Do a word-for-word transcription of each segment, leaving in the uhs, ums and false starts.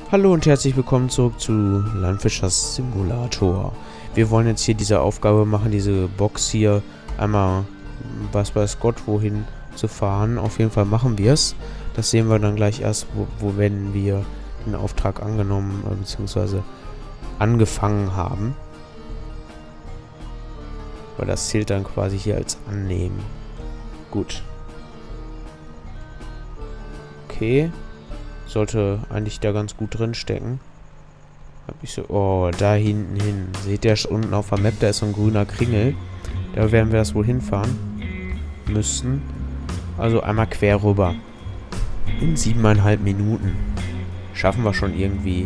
Hallo und herzlich willkommen zurück zu Landwirtschafts Simulator. Wir wollen jetzt hier diese Aufgabe machen, diese Box hier einmal, was weiß Gott, wohin zu fahren. Auf jeden Fall machen wir es. Das sehen wir dann gleich erst, wo, wo wenn wir den Auftrag angenommen bzw. angefangen haben. Weil das zählt dann quasi hier als Annehmen. Gut. Okay. Sollte eigentlich da ganz gut drin stecken. Hab ich so. Oh, da hinten hin. Seht ihr schon unten auf der Map, da ist so ein grüner Kringel. Da werden wir das wohl hinfahren müssen. Also einmal quer rüber. In siebeneinhalb Minuten. Schaffen wir schon irgendwie.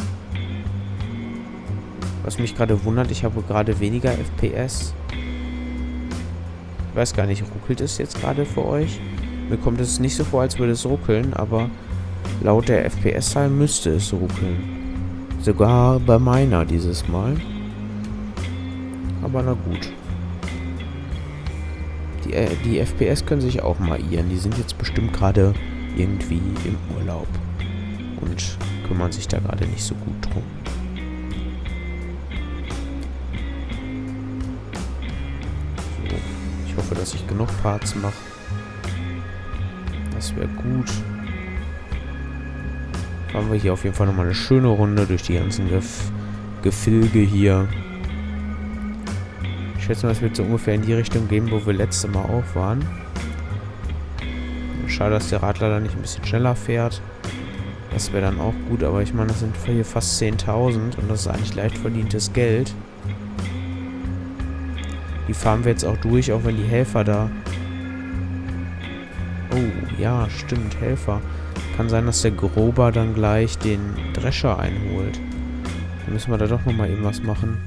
Was mich gerade wundert, ich habe gerade weniger F P S. Ich weiß gar nicht, ruckelt es jetzt gerade für euch? Mir kommt es nicht so vor, als würde es ruckeln, aber laut der F P S-Zahl müsste es ruckeln. Sogar bei meiner dieses Mal. Aber na gut. Die, äh, die F P S können sich auch mal irren. Die sind jetzt bestimmt gerade irgendwie im Urlaub. Und kümmern sich da gerade nicht so gut drum. So. Ich hoffe, dass ich genug Parts mache. Das wäre gut. Fahren wir hier auf jeden Fall nochmal eine schöne Runde durch die ganzen Gef Gefilge hier. Ich schätze mal, es wird so ungefähr in die Richtung gehen, wo wir letzte Mal auch waren. Schade, dass der Radler da nicht ein bisschen schneller fährt. Das wäre dann auch gut, aber ich meine, das sind hier fast zehntausend und das ist eigentlich leicht verdientes Geld. Die fahren wir jetzt auch durch, auch wenn die Helfer da... Oh, ja, stimmt, Helfer. Kann sein, dass der Grober dann gleich den Drescher einholt. Dann müssen wir da doch nochmal eben was machen.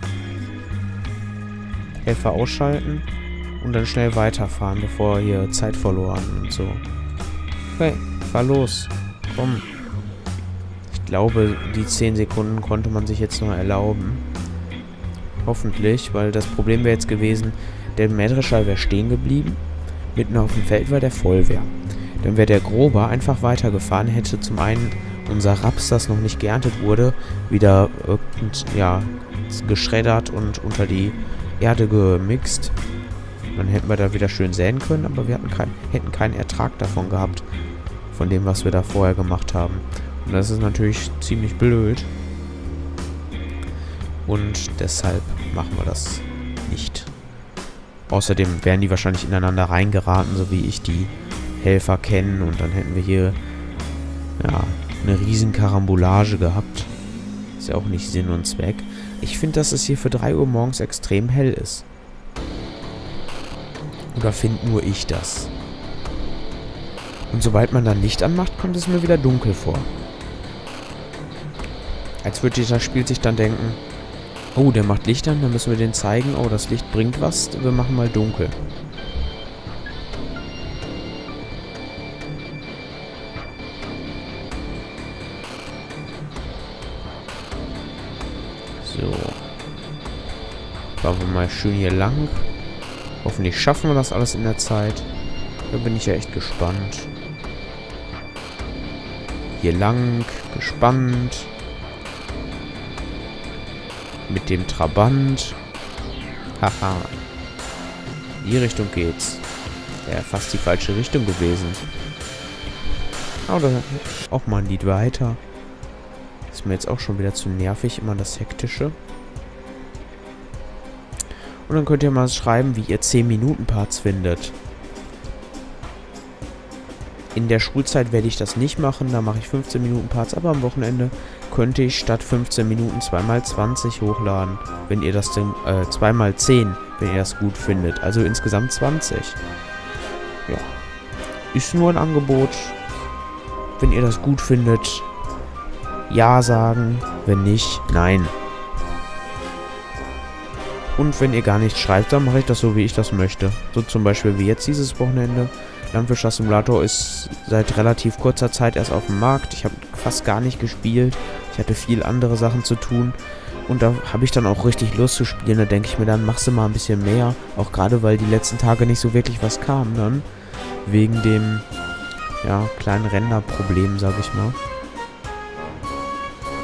Helfer ausschalten und dann schnell weiterfahren, bevor hier Zeit verloren und so. Okay, fahr los. Komm. Ich glaube, die zehn Sekunden konnte man sich jetzt noch erlauben. Hoffentlich, weil das Problem wäre jetzt gewesen, der Mähdrescher wäre stehen geblieben. Mitten auf dem Feld, weil der voll wäre. Dann wäre der Grober einfach weitergefahren, hätte zum einen unser Raps, das noch nicht geerntet wurde, wieder irgend, ja, geschreddert und unter die Erde gemixt. Dann hätten wir da wieder schön säen können, aber wir hatten kein, hätten keinen Ertrag davon gehabt, von dem, was wir da vorher gemacht haben. Und das ist natürlich ziemlich blöd. Und deshalb machen wir das nicht. Außerdem wären die wahrscheinlich ineinander reingeraten, so wie ich die Helfer kennen. Und dann hätten wir hier ja, eine riesen Karambolage gehabt. Ist ja auch nicht Sinn und Zweck. Ich finde, dass es hier für drei Uhr morgens extrem hell ist. Oder finde nur ich das? Und sobald man dann Licht anmacht, kommt es mir wieder dunkel vor. Als würde das Spiel sich dann denken, oh, der macht Licht an, dann müssen wir den zeigen, oh, das Licht bringt was, wir machen mal dunkel. So. Fahren wir mal schön hier lang. Hoffentlich schaffen wir das alles in der Zeit. Da bin ich ja echt gespannt. Hier lang, gespannt. Mit dem Trabant. Haha. In die Richtung geht's. Wäre fast die falsche Richtung gewesen. Aber auch mal ein Lied weiter. Ist mir jetzt auch schon wieder zu nervig, immer das Hektische. Und dann könnt ihr mal schreiben, wie ihr zehn Minuten Parts findet. In der Schulzeit werde ich das nicht machen, da mache ich fünfzehn Minuten Parts, aber am Wochenende könnte ich statt fünfzehn Minuten zwei mal zwanzig hochladen, wenn ihr das denn, äh, zwei mal zehn, wenn ihr das gut findet. Also insgesamt zwanzig. Ja. Ist nur ein Angebot. Wenn ihr das gut findet, ja sagen. Wenn nicht, nein. Und wenn ihr gar nichts schreibt, dann mache ich das so, wie ich das möchte. So zum Beispiel wie jetzt dieses Wochenende. Landwirtschaftssimulator ist seit relativ kurzer Zeit erst auf dem Markt. Ich habe fast gar nicht gespielt. Ich hatte viel andere Sachen zu tun. Und da habe ich dann auch richtig Lust zu spielen. Da denke ich mir dann, machst du mal ein bisschen mehr. Auch gerade, weil die letzten Tage nicht so wirklich was kam dann. Wegen dem, ja, kleinen Renderproblem, sage ich mal.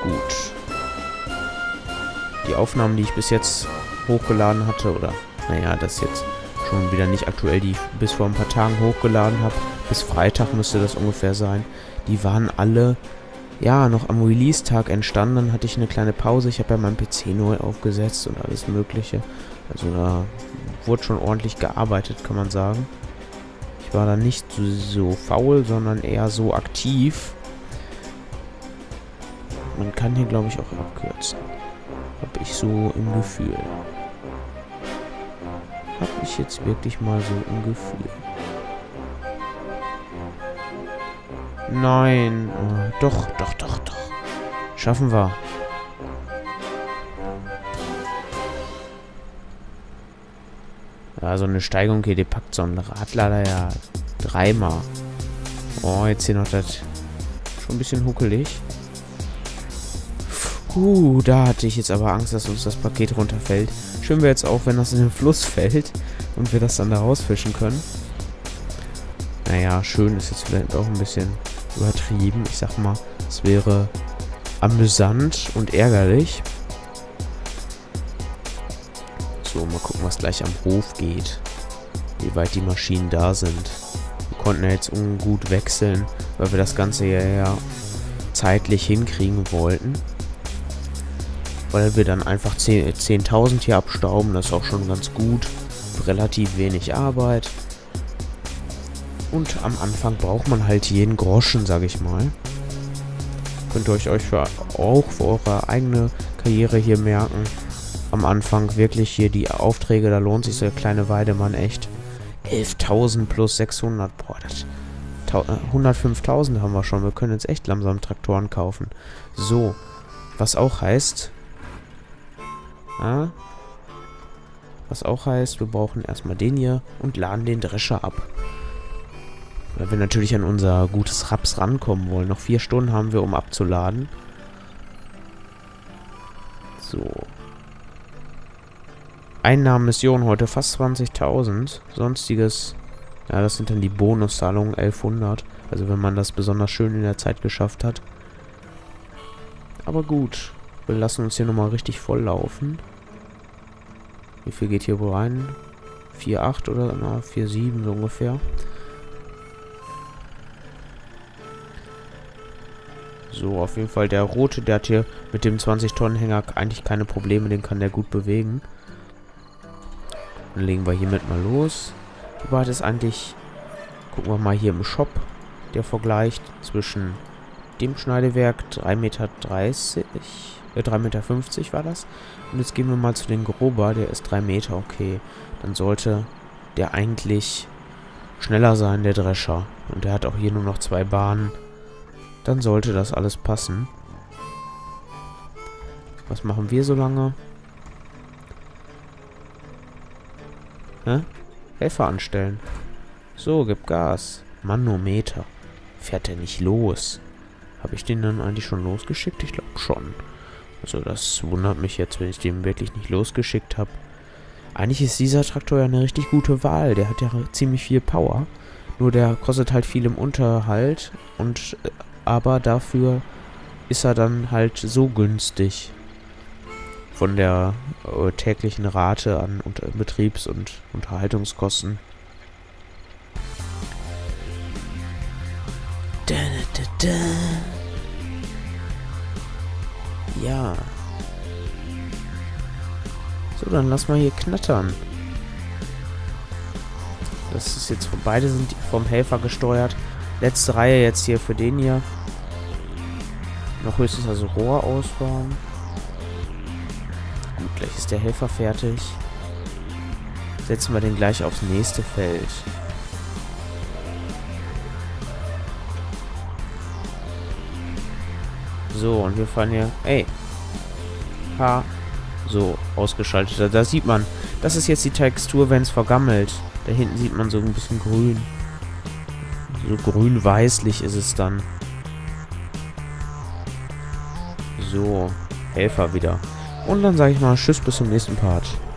Gut. Die Aufnahmen, die ich bis jetzt hochgeladen hatte, oder, naja, das ist jetzt schon wieder nicht aktuell, die ich bis vor ein paar Tagen hochgeladen habe, bis Freitag müsste das ungefähr sein, die waren alle, ja, noch am Release-Tag entstanden. Dann hatte ich eine kleine Pause, ich habe ja meinen P C neu aufgesetzt und alles mögliche, also da wurde schon ordentlich gearbeitet, kann man sagen. Ich war da nicht so, so faul, sondern eher so aktiv. Man kann hier, glaube ich, auch abkürzen. Habe ich so im Gefühl. Habe ich jetzt wirklich mal so im Gefühl. Nein. Oh, doch, doch, doch, doch. Schaffen wir. Ja, so eine Steigung, okay, die packt so ein Radlader ja dreimal. Oh, jetzt hier noch das. Schon ein bisschen huckelig. Uh, da hatte ich jetzt aber Angst, dass uns das Paket runterfällt. Schön wäre jetzt auch, wenn das in den Fluss fällt und wir das dann da rausfischen können. Naja, schön ist jetzt vielleicht auch ein bisschen übertrieben. Ich sag mal, es wäre amüsant und ärgerlich. So, mal gucken, was gleich am Hof geht. Wie weit die Maschinen da sind. Wir konnten ja jetzt ungut wechseln, weil wir das Ganze ja, ja zeitlich hinkriegen wollten. Weil wir dann einfach zehntausend hier abstauben. Das ist auch schon ganz gut. Relativ wenig Arbeit. Und am Anfang braucht man halt jeden Groschen, sag ich mal. Könnt ihr euch, euch für, auch für eure eigene Karriere hier merken. Am Anfang wirklich hier die Aufträge, da lohnt sich so der kleine Weidemann echt. elftausend plus sechshundert. Boah, das... hundertfünftausend haben wir schon. Wir können jetzt echt langsam Traktoren kaufen. So. Was auch heißt... Ja, was auch heißt, wir brauchen erstmal den hier und laden den Drescher ab. Weil wir natürlich an unser gutes Raps rankommen wollen. Noch vier Stunden haben wir, um abzuladen. So. Einnahmenmission heute fast zwanzigtausend. Sonstiges, ja, das sind dann die Bonuszahlungen elfhundert. Also wenn man das besonders schön in der Zeit geschafft hat. Aber gut. Wir lassen uns hier nochmal richtig voll laufen. Wie viel geht hier wohl rein? vier Komma acht oder na, vier Komma sieben so ungefähr. So, auf jeden Fall der rote, der hat hier mit dem zwanzig Tonnen Hänger eigentlich keine Probleme, den kann der gut bewegen. Dann legen wir hiermit mal los. Wie weit ist eigentlich, gucken wir mal hier im Shop, der vergleicht zwischen dem Schneidewerk drei Meter dreißig, äh, drei Meter fünfzig war das. Und jetzt gehen wir mal zu den Grober, der ist drei Meter, okay. Dann sollte der eigentlich schneller sein, der Drescher. Und der hat auch hier nur noch zwei Bahnen. Dann sollte das alles passen. Was machen wir so lange? Hä? Helfer anstellen. So, gib Gas. Manometer. Fährt der nicht los? Habe ich den dann eigentlich schon losgeschickt? Ich glaube schon. Also das wundert mich jetzt, wenn ich den wirklich nicht losgeschickt habe. Eigentlich ist dieser Traktor ja eine richtig gute Wahl. Der hat ja ziemlich viel Power. Nur der kostet halt viel im Unterhalt. Und aber dafür ist er dann halt so günstig. Von der äh, täglichen Rate an unter Betriebs- und Unterhaltungskosten. Da, da, da, da. Ja. So, dann lass mal hier knattern. Das ist jetzt, beide sind vom Helfer gesteuert. Letzte Reihe jetzt hier für den hier. Noch höchstens also Rohr ausfahren. Gut, gleich ist der Helfer fertig. Setzen wir den gleich aufs nächste Feld. So, und wir fahren hier... Ey. Ha. So, ausgeschaltet. Da, da sieht man, das ist jetzt die Textur, wenn es vergammelt. Da hinten sieht man so ein bisschen grün. So grün-weißlich ist es dann. So, Helfer wieder. Und dann sage ich mal Tschüss bis zum nächsten Part.